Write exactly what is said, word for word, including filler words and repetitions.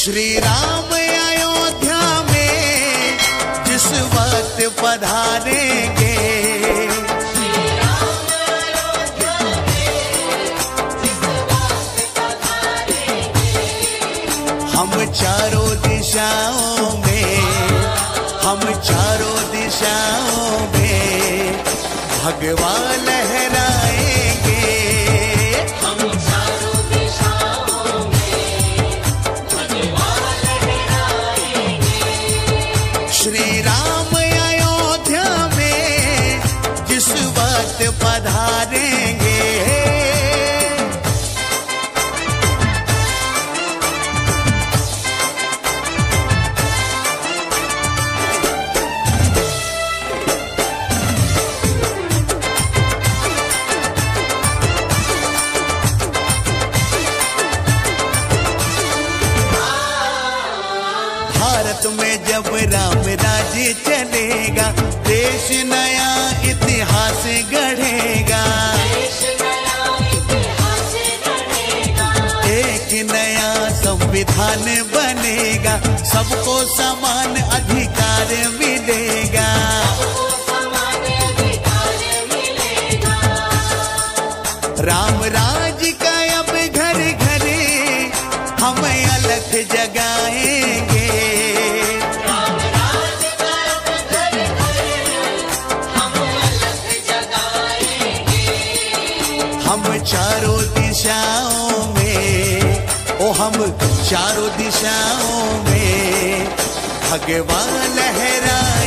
श्री राम अयोध्या में जिस वक्त पधारेंगे, श्री राम अयोध्या में जिस वक्त पधारेंगे, हम चारों दिशाओं में, हम चारों दिशाओं में भगवा लहराएंगे। हम चारों दिशाओं में भगवा लहराएंगे। श्री राम अयोध्या में जिस वक्त पधारेंगे, भारत में जब राम राज्य चलेगा, देश नया इतिहास गढ़ेगा, देश नया इतिहास गढ़ेगा, एक नया संविधान बनेगा, सबको समान अधिकार मिलेगा। सबको समान अधिकार मिलेगा। राम राज्य का अब घर घरे हम अलख जगाएंगे, राम राज का अब घर घर हम अलख जगाएंगे। हम चारों दिशाओं में, ओ हम चारों दिशाओं में भगवा लहरा